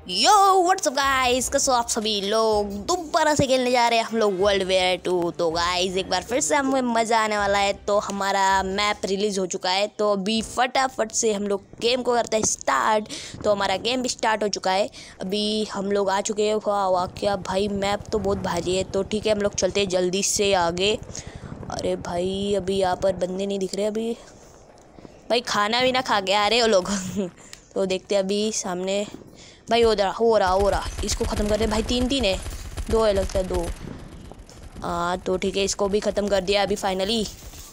यो WhatsApp guys, कैसे हो आप सभी लोग। दोबारा से खेलने जा रहे हैं हम लोग वर्ल्ड वेयर 2। तो गाइस एक बार फिर से हमें मज़ा आने वाला है। तो हमारा मैप रिलीज़ हो चुका है, तो अभी फटाफट से हम लोग गेम को करते हैं स्टार्ट। तो हमारा गेम भी स्टार्ट हो चुका है, अभी हम लोग आ चुके हैं। वाह क्या भाई, मैप तो बहुत भारी है। तो ठीक है, हम लोग चलते हैं जल्दी से आगे। अरे भाई अभी यहाँ पर बंदे नहीं दिख रहे अभी। भाई खाना भी ना खा के आ रहे हो लोग। तो देखते हैं अभी सामने। भाई हो रहा इसको ख़त्म कर दे भाई। तीन है, दो है लगता है, दो। हाँ तो ठीक है, इसको भी ख़त्म कर दिया अभी फाइनली।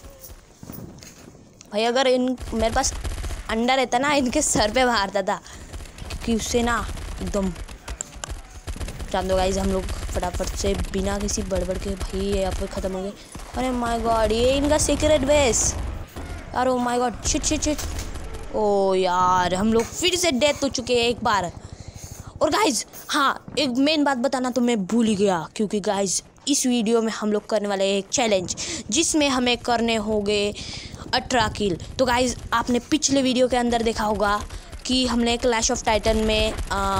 भाई अगर मेरे पास अंडा रहता ना, इनके सर पे मारता था, क्योंकि उससे ना एकदम जान दो गाइस। हम लोग फटाफट से बिना किसी बड़बड़ के भाई यहाँ पर ख़त्म हो गए। अरे माय गॉड, ये इनका सीक्रेट बेस यार। Oh my God, shit. Oh यार, हम लोग फिर से डेथ हो चुके हैं एक बार। और गाइज हाँ, एक मेन बात बताना तो मैं भूल ही गया, क्योंकि गाइज इस वीडियो में हम लोग करने वाले हैं एक चैलेंज, जिसमें हमें करने होंगे 18 किल। तो गाइज आपने पिछले वीडियो के अंदर देखा होगा कि हमने क्लैश ऑफ टाइटन में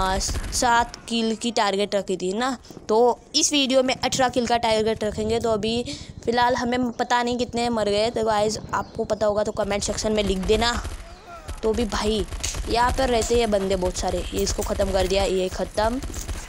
7 किल की टारगेट रखी थी ना। तो इस वीडियो में 18 किल का टारगेट रखेंगे। तो अभी फ़िलहाल हमें पता नहीं कितने मर गए। तो गाइज आपको पता होगा तो कमेंट सेक्शन में लिख देना। तो भी भाई यहाँ पर रहते हैं बंदे बहुत सारे। ये इसको ख़त्म कर दिया, ये ख़त्म।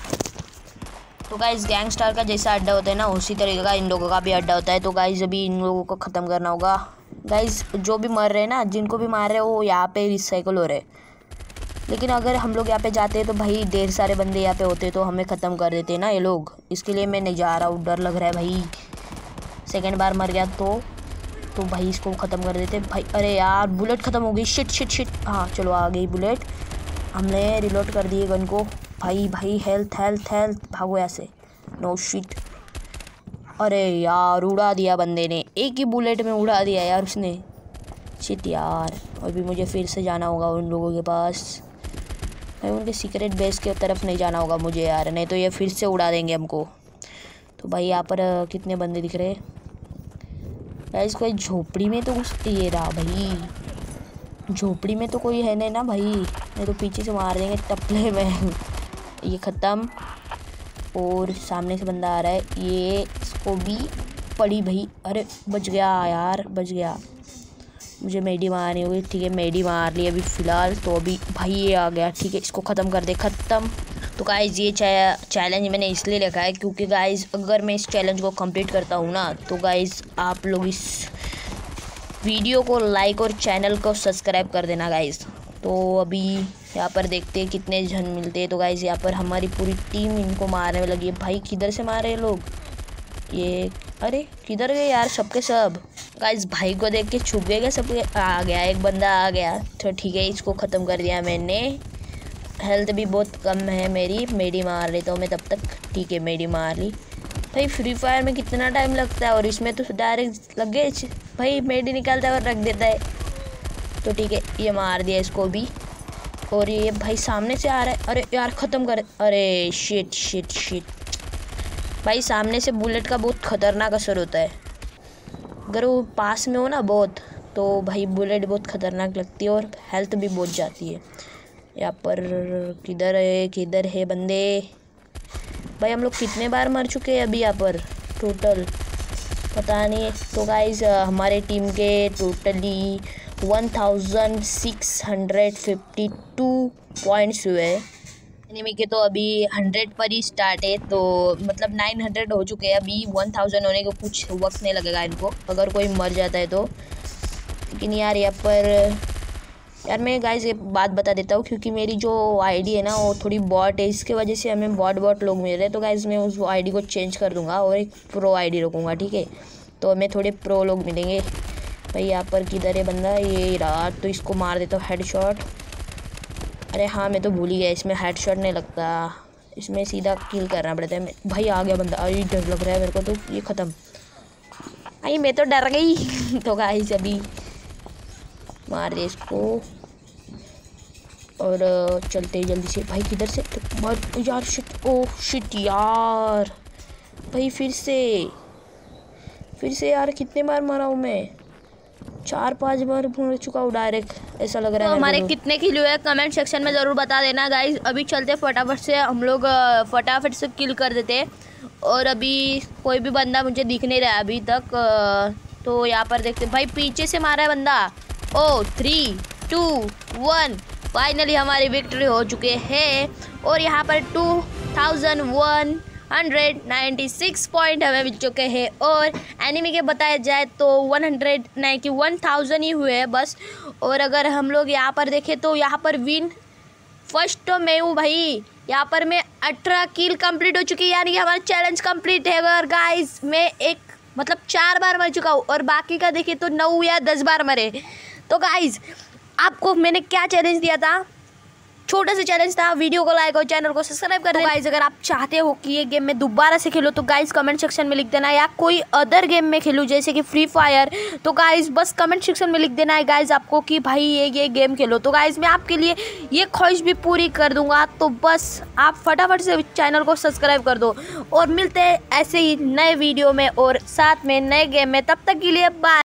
तो गाइस गैंगस्टर का जैसा अड्डा होता है ना, उसी तरीके का इन लोगों का भी अड्डा होता है। तो गाइस अभी इन लोगों को ख़त्म करना होगा। गाइस जो भी मर रहे हैं ना, जिनको भी मार रहे हैं वो यहाँ पे रिसाइकल हो रहे हैं। लेकिन अगर हम लोग यहाँ पे जाते हैं तो भाई ढेर सारे बंदे यहाँ पे होते तो हमें ख़त्म कर देते ना ये लोग। इसके लिए मैं नहीं जा रहा हूँ, डर लग रहा है भाई। सेकेंड बार मर गया तो भाई इसको ख़त्म कर देते भाई। अरे यार बुलेट ख़त्म हो गई। शिट। हाँ चलो आ गई बुलेट। हमने रिलोड कर दिए गन को। भाई हेल्थ भागो ऐसे। No shit. अरे यार उड़ा दिया बंदे ने, एक ही बुलेट में उड़ा दिया यार उसने। शिट यार, अभी मुझे फिर से जाना होगा उन लोगों के पास। भाई उनके सीक्रेट बेस के तरफ नहीं जाना होगा मुझे यार, नहीं तो ये फिर से उड़ा देंगे हमको। तो भाई यहाँ पर कितने बंदे दिख रहे हैं गाइस। कोई झोपड़ी में तो घुस, ये रहा भाई। झोपड़ी में तो कोई है नहीं ना भाई, नहीं तो पीछे से मार देंगे टपले में। ये ख़त्म। और सामने से बंदा आ रहा है, ये इसको भी पड़ी भाई। अरे बच गया यार, बच गया। मुझे मेडी मारनी होगी। ठीक है मेडी मार ली अभी फ़िलहाल। तो अभी भाई ये आ गया, ठीक है इसको ख़त्म कर दे, ख़त्म। तो गाइज़ ये चैलेंज मैंने इसलिए रखा है क्योंकि गाइज़ अगर मैं इस चैलेंज को कंप्लीट करता हूँ ना, तो गाइज़ आप लोग इस वीडियो को लाइक और चैनल को सब्सक्राइब कर देना गाइज़। तो अभी यहाँ पर देखते हैं कितने जन मिलते हैं। तो गाइज़ यहाँ पर हमारी पूरी टीम इनको मारने में लगी है। भाई किधर से मार रहे हैं लोग ये। अरे किधर गए यार सबके सब। गाइज़ भाई को देख के छुप गए क्या सब। आ गया एक बंदा आ गया। तो ठीक है इसको ख़त्म कर दिया मैंने। हेल्थ भी बहुत कम है मेडी मार लेता हूँ मैं तब तक। ठीक है मेडी मार ली। भाई फ्री फायर में कितना टाइम लगता है, और इसमें तो डायरेक्ट लग गए भाई। मेडी निकालता है और रख देता है। तो ठीक है ये मार दिया इसको भी। और ये भाई सामने से आ रहा है। अरे यार ख़त्म कर। अरे शिट। भाई सामने से बुलेट का बहुत ख़तरनाक असर होता है। अगर वो पास में हो ना बहुत, तो भाई बुलेट बहुत ख़तरनाक लगती है और हेल्थ भी बहुत जाती है। यहाँ पर किधर है बंदे। भाई हम लोग कितने बार मर चुके हैं अभी यहाँ पर टोटल पता नहीं। तो गाइज हमारे टीम के टोटली 1652 पॉइंट्स हुए। एनिमी के तो अभी 100 पर ही स्टार्ट है, तो मतलब 900 हो चुके हैं। अभी 1000 होने को कुछ वक्त नहीं लगेगा इनको, अगर कोई मर जाता है तो। लेकिन यार यहाँ पर यार मैं गाइस ये बात बता देता हूँ, क्योंकि मेरी जो आईडी है ना वो थोड़ी बॉट है, इसके वजह से हमें बॉट लोग मिल रहे हैं। तो गाइस मैं उस आईडी को चेंज कर दूंगा और एक प्रो आईडी रखूँगा, ठीक है। तो हमें थोड़े प्रो लोग मिलेंगे। भाई यहाँ पर किधर है बंदा, ये रहा। तो इसको मार देता हूँ हेडशॉट। अरे हाँ मैं तो भूल ही गया, इसमें हेडशॉट नहीं लगता, इसमें सीधा किल करना पड़ता है। भाई आ गया बंदा। अरे डर लग रहा है मेरे को। तो ये ख़त्म। भाई मैं तो डर गई। तो गाइस अभी मार दे इसको और चलते जल्दी से। भाई किधर से तो यार शिट। ओह शिट यार, भाई फिर से यार कितने बार मारा हूँ मैं। 4-5 बार मर चुका हूँ डायरेक्ट, ऐसा लग रहा है। तो हमारे कितने किल हुए कमेंट सेक्शन में ज़रूर बता देना गाइज। अभी चलते फटाफट से, हम लोग फटाफट से किल कर देते। और अभी कोई भी बंदा मुझे दिख नहीं रहा है अभी तक। तो यहाँ पर देखते भाई, पीछे से मारा है बंदा। ओ 3, 2, 1 फाइनली हमारी विक्ट्री हो चुके हैं। और यहाँ पर 2196 पॉइंट हमें मिल चुके हैं। और एनिमी के बताया जाए तो 100 नहीं कि 1000 ही हुए हैं बस। और अगर हम लोग यहाँ पर देखें तो यहाँ पर विन फर्स्ट तो मैं हूँ भाई। यहाँ पर मैं 18 किल कंप्लीट हो चुकी है, यानी कि हमारा चैलेंज कंप्लीट है। और गाइस मैं 4 बार मर चुका हूँ और बाकी का देखिए तो 9 या 10 बार मरे। तो गाइस आपको मैंने क्या चैलेंज दिया था, छोटा सा चैलेंज था। वीडियो को लाइक और चैनल को सब्सक्राइब कर देना। गाइस अगर आप चाहते हो कि ये गेम में दोबारा से खेलो तो गाइस कमेंट सेक्शन में लिख देना, या कोई अदर गेम में खेलूँ जैसे कि फ्री फायर, तो गाइस बस कमेंट सेक्शन में लिख देना है गाइस आपको कि भाई ये गेम खेलो। तो गाइस मैं आपके लिए ये ख्वाहिश भी पूरी कर दूंगा। तो बस आप फटाफट से चैनल को सब्सक्राइब कर दो और मिलते हैं ऐसे ही नए वीडियो में और साथ में नए गेम में। तब तक के लिए बाय।